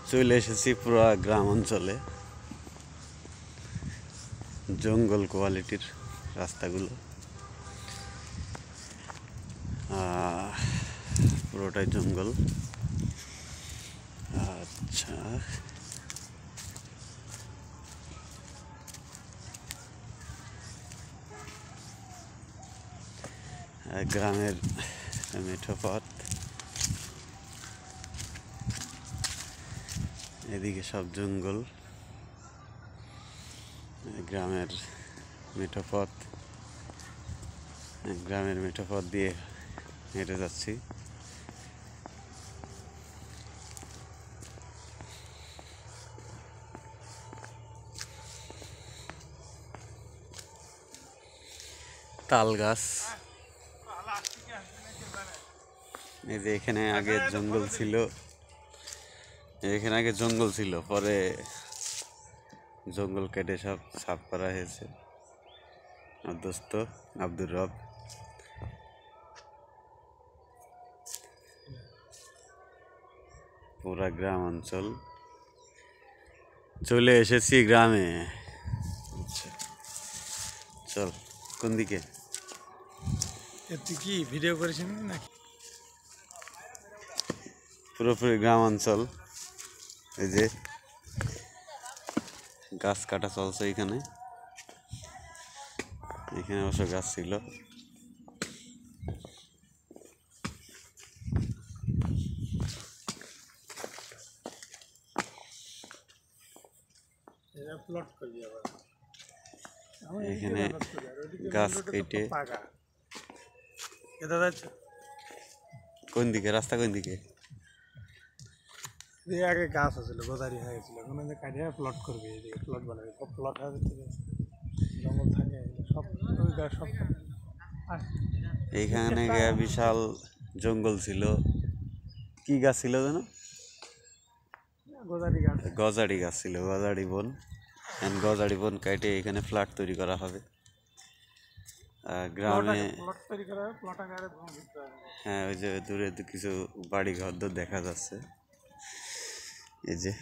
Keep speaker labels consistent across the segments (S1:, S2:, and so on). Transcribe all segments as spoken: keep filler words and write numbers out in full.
S1: চলে এসেছি পুরা গ্রাম অঞ্চলে, জঙ্গল কোয়ালিটির রাস্তাগুলো, পুরোটাই জঙ্গল। আচ্ছা, গ্রামের মেঠো পথ, এদিকে সব জঙ্গল, গ্রামের মেঠো পথ, গ্রামের মেঠো পথ দিয়ে হেঁটে যাচ্ছি। তাল গাছ, এই যে এখানে আগে জঙ্গল ছিল, এখানে আগে জঙ্গল ছিল, পরে জঙ্গল কেটে সব সাফ করা হয়েছে। আমার দোস্ত আব্দুর রব। পুরা গ্রাম অঞ্চল, চলে এসেছি গ্রামে। আচ্ছা চল, কোন দিকে?
S2: তুই কি ভিডিও করেছিস নাকি?
S1: পুরোপুরি গ্রাম অঞ্চল। এই যে গাছ কাটা চলছে এখানে, এখানে অবশ্য গাছ ছিল। এখানে গাছ কেটে কোন দিকে? রাস্তা কোন দিকে?
S2: আগে গাছ আছিল, গোদারি হয়ে গেছিল, এখন কাটিয়ে প্লট করবে, প্লট বানাবে, সব প্লট হয়ে জঙ্গল থাকে সব সব।
S1: এইখানে বিশাল জঙ্গল ছিল, কি গাছ ছিল যেন?
S2: গজারি গাছ।
S1: গজারি গাছ ছিল, গজারি বন। গজারি বন কেটে এখানে ফ্ল্যাট তৈরি করা হবে গ্রামে। হ্যাঁ, ওই যে দূরে কিছু বাড়ি ঘর দেখা যাচ্ছে। এই যে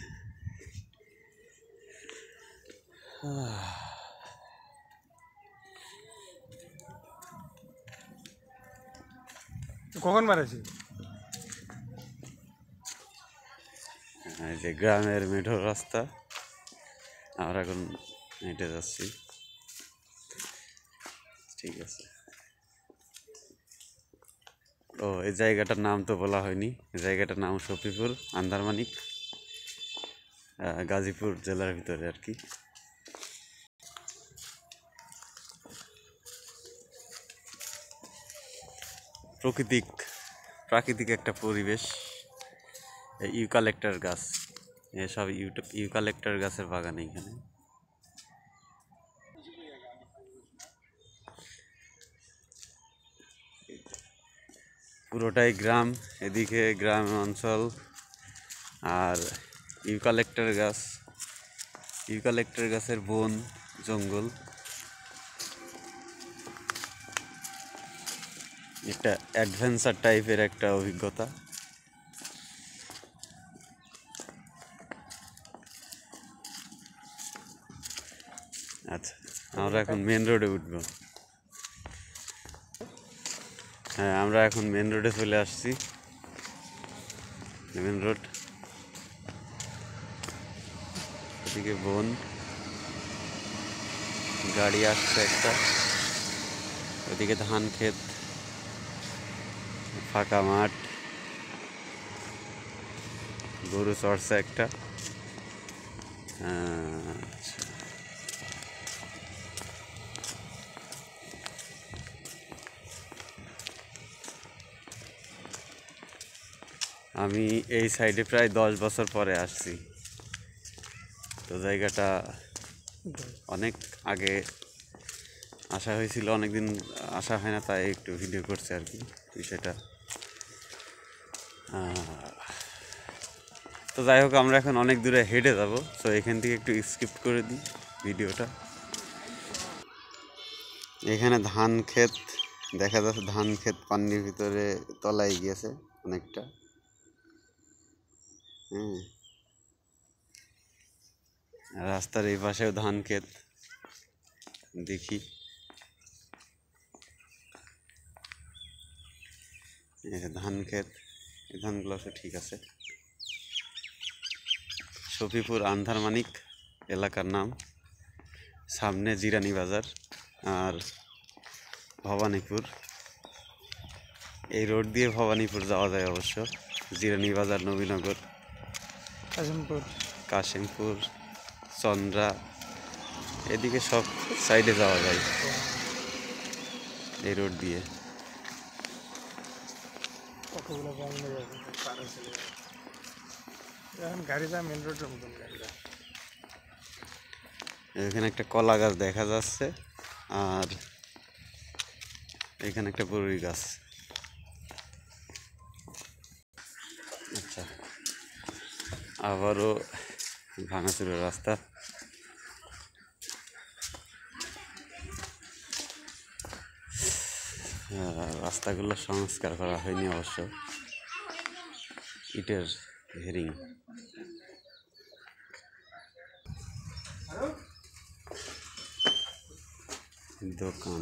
S2: কখন মারেছি?
S1: এই যে গ্রামের মেঠো রাস্তা, আমরা এখন হেঁটে যাচ্ছি। ঠিক আছে। ও, এই জায়গাটার নাম তো বলা হয়নি। এই জায়গাটার নাম সফিপুর, আন্দারমানিক, গাজীপুর জেলার ভিতরে আর কি। প্রাকৃতিক প্রাকৃতিক একটা পরিবেশ। ইউক্যালিপটাস গাছ, এসব ইউক্যালিপটাস গাছের বাগান এইখানে। পুরোটাই গ্রাম, এদিকে গ্রাম অঞ্চল, আর ইউক্যালিপটাস গাছ, ইউক্যালিপটাস গাছের বন, জঙ্গল। একটা অ্যাডভেঞ্চার টাইপের একটা অভিজ্ঞতা। আচ্ছা, আমরা এখন মেন রোডে উঠবো। হ্যাঁ, আমরা এখন মেন রোডে চলে আসছি। মেন রোড, এদিকে বন, গাড়ি আসছে একটা, ওদিকে ধান ক্ষেত, ফাঁকা মাঠ, গরু চড়ছে একটা। আচ্ছা, আমি এই সাইডে প্রায় দশ বছর পরে আসছি, তো জায়গাটা অনেক আগে আসা হয়েছিল, অনেকদিন আসা হয় না, তাই একটু ভিডিও করছে আর কি বিষয়টা। তো যাই হোক, আমরা এখন অনেক দূরে হেঁটে যাব, তো এখান থেকে একটু স্কিপ করে দিই ভিডিওটা। এখানে ধান ক্ষেত দেখা যাচ্ছে, ধান ক্ষেত পানির ভিতরে তলায় গিয়েছে অনেকটা। হ্যাঁ, রাস্তার এই পাশেও ধান ক্ষেত দেখি। এই যে ধান ক্ষেত, এই ধানগুলো সব ঠিক আছে। সফিপুর আন্ধারমানিক এলাকার নাম। সামনে জিরানি বাজার আর ভবানীপুর। এই রোড দিয়ে ভবানীপুর যাওয়া যায় অবশ্য। জিরানি বাজার, নবীনগর,
S2: কাশিমপুর,
S1: কাশিমপুর, চন্দ্রা, এদিকে সব সাইডে যাওয়া যায় এই রোড দিয়ে।
S2: কতগুলো বন্ধ যাবে, পারে চলে যাবে। এখন গাড়ি যায় মেন রোডের মতন গাড়ি যায়।
S1: এখানে একটা কলা গাছ দেখা যাচ্ছে আর এখানে একটা বড়ই গাছ। আচ্ছা, আবারও ভাঙাচুরা রাস্তা। রাস্তাগুলো সংস্কার করা হয়নি অবশ্য। ইটের হেরিং। দোকান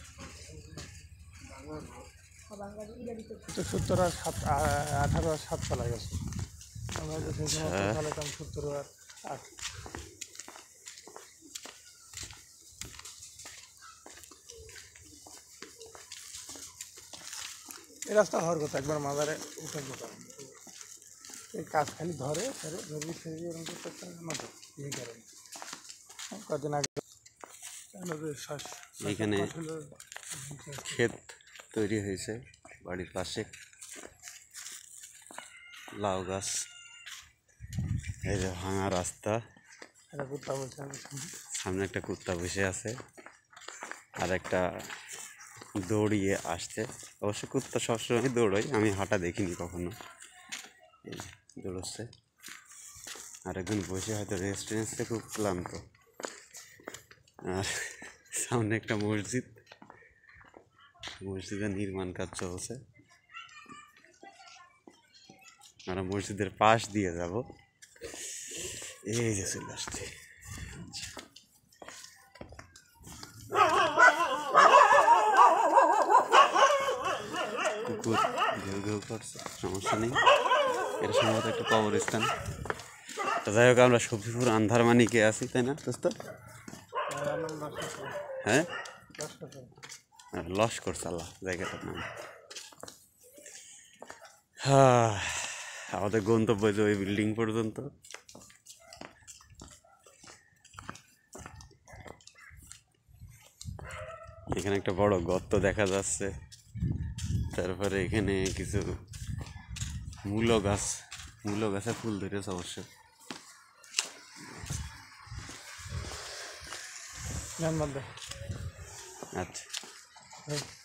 S2: সত্তর আর সাত আঠারো আর সাত চালা গেছে। আমরা সেই সময় চালাতাম সত্তর আর আট। এই রাস্তা হওয়ার কথা, একবার মাজারে উঠার কথা। এই কাজ খালি ধরে ধরে ধরবি ফেরবি এরকম করতে না তো এই কারণে কদিন আগে
S1: এইখানে ক্ষেত তৈরি হয়েছে বাড়ির পাশে। লাউ গাছ, এই যে ভাঙা রাস্তা, সামনে একটা কুত্তা বসে আছে আর একটা দৌড়িয়ে আসছে। অবশ্য কুত্তা সবসময় দৌড়োয়, আমি হাঁটা দেখিনি কখনো। এই দৌড়চ্ছে আর একজন বসে হয়তো রেস্ট নিচ্ছে, খুব ক্লান্ত। আর সামনে একটা মসজিদ, মসজিদের নির্মাণ কাজ চলছে। আমরা মসজিদের পাশ দিয়ে যাব। এই যে চলে আসছে। কুকুর ঘেউ ঘেউ করছে, সমস্যা নেই, এটা সম্ভবত একটা কবরস্থান। তো যাই হোক, আমরা সফিপুর আন্ধারমানিকে আছি, তাই না দোস্ত? হ্যাঁ, লস্কর চালা জায়গাটার নাম। হ্যাঁ, আমাদের গন্তব্য যে ওই বিল্ডিং পর্যন্ত। এখানে একটা বড় গর্ত দেখা যাচ্ছে। তারপরে এখানে কিছু মূলো গাছ, মূলো গাছে ফুল ধরেছে অবশ্য। আচ্ছা।